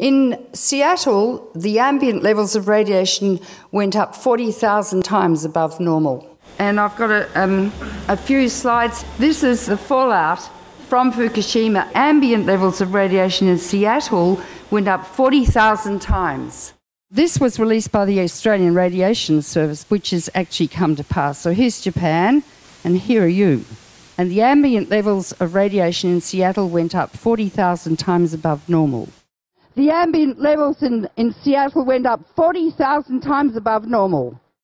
In Seattle, the ambient levels of radiation went up 40,000 times above normal. And I've got a few slides. This is the fallout from Fukushima. Ambient levels of radiation in Seattle went up 40,000 times. This was released by the Australian Radiation Service, which has actually come to pass. So here's Japan, and here are you. And the ambient levels of radiation in Seattle went up 40,000 times above normal. The ambient levels in Seattle went up 40,000 times above normal.